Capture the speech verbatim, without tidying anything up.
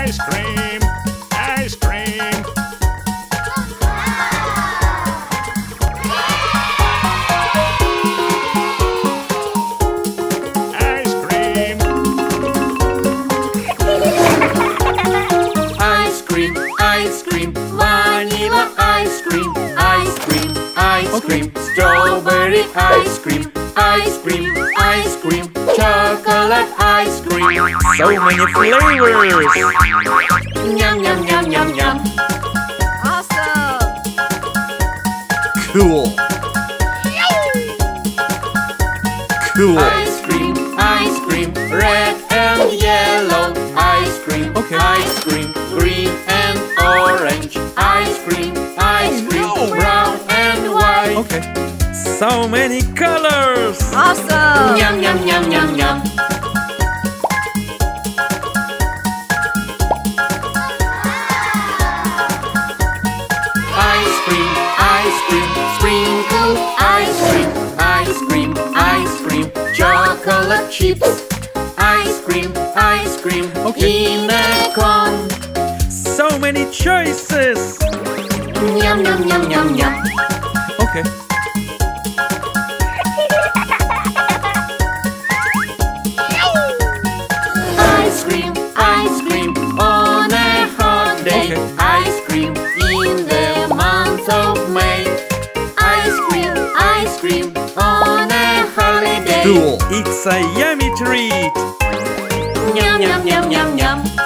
Ice cream, ice cream. Ice cream. Ice cream, ice cream, vanilla ice cream, ice cream, ice cream, strawberry ice cream, ice cream, ice cream, chocolate ice cream. So many flavors. Yum, yum, yum, yum, yum. Awesome! Cool. Cool. Ice cream, ice cream, red and yellow. Ice cream, Okay. ice cream, green and orange. Ice cream, ice cream, no. brown and white. Okay. So many colors. Awesome! Yum, yum, yum, yum, yum. Ice cream, ice cream, sprinkle ice cream, ice cream, ice cream, chocolate chips. Ice cream, ice cream, Okay. in a cone. So many choices. Yum, yum, yum, yum, yum. Okay. Ice cream, ice cream, on a hot day. Okay. Ice cream in the month of May. Ice cream, ice cream, on a holiday. Cool. It's a yummy treat. Yum, yum, yum, yum, yum.